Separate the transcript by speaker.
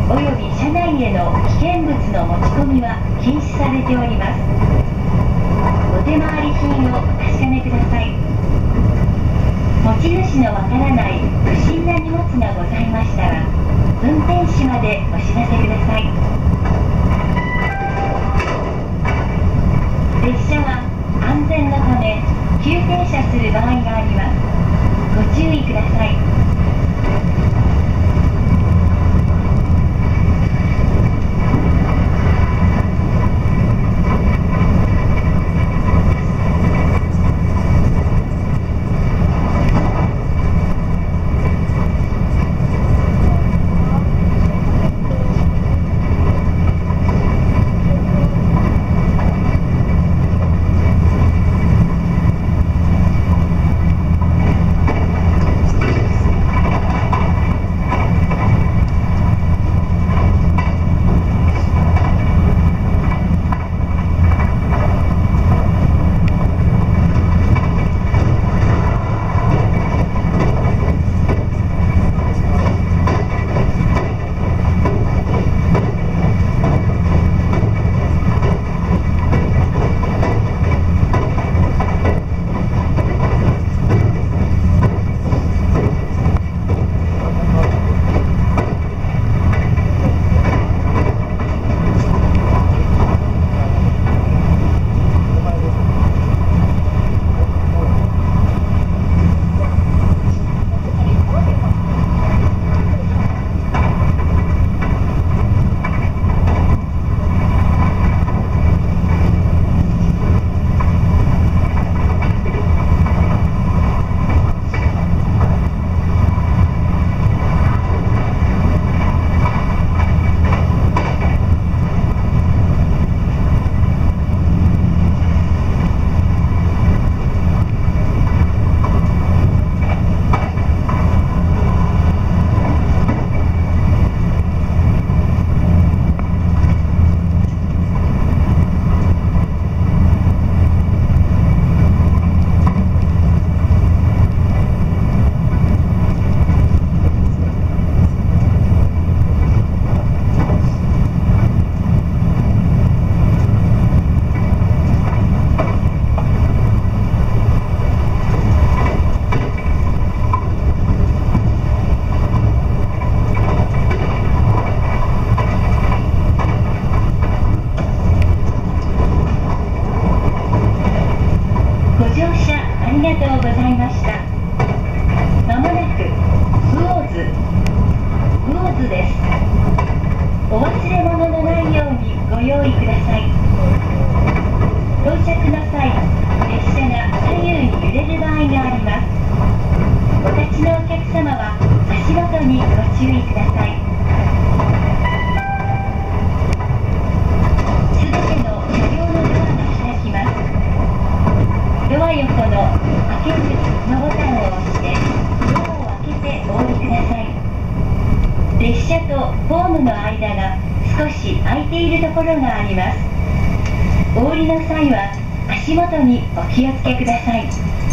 Speaker 1: および車内への危険物の持ち込みは禁止されております。お手回り品をお確かめください。持ち主のわからない不審な荷物がございましたら、運転士までお知らせください。列車は安全のため急停車する場合があります。ご注意ください。お降りの際は足元にお気をつけください。